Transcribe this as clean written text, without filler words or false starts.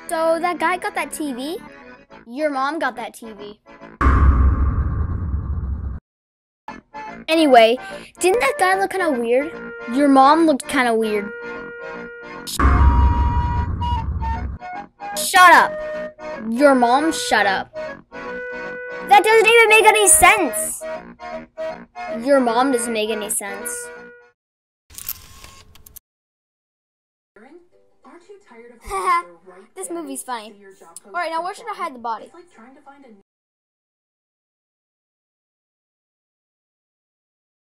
So that guy got that TV? Your mom got that TV. Anyway, didn't that guy look kind of weird? Your mom looked kind of weird. Shut up. Your mom, shut up. That doesn't even make any sense. Your mom doesn't make any sense. Haha, this movie's funny. Alright, now where should I hide the body?